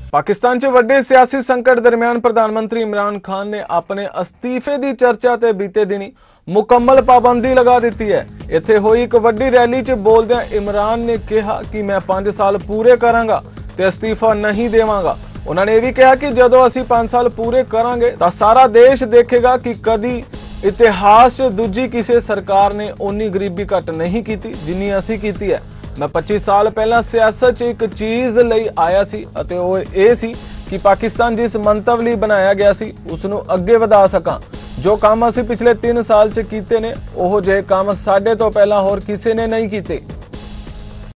पाकिस्तान च वड्डे सियासी संकट दरम्यान प्रधानमंत्री इमरान खान ने अपने अस्तीफे की चर्चा ते बीते दिनी मुकम्मल पाबंदी लगा दी है। इत्थे हुई एक वड्डी रैली च बोलदे इमरान ने कहा कि मैं 5 साल पूरे करांगा ते अस्तीफा नहीं देवांगा। उन्होंने यह भी कहा कि जदों असीं 5 साल पूरे करांगे तां सारा देश देखेगा कि कदी इतिहास च दूजी किसी सरकार ने उन्नी गरीबी घट नहीं की जिन्नी असीं कीती है। मैं 25 साल पहला सियासत च एक चीज़ लई आया सी अते ओह इह सी कि पाकिस्तान जिस मंतव लई बनाया गया सी उसनूं अगे वधा सकां। जो काम असीं पिछले 3 साल च कीते ने ओह जिहे काम साडे तो पहला होर किसी ने नहीं कीते।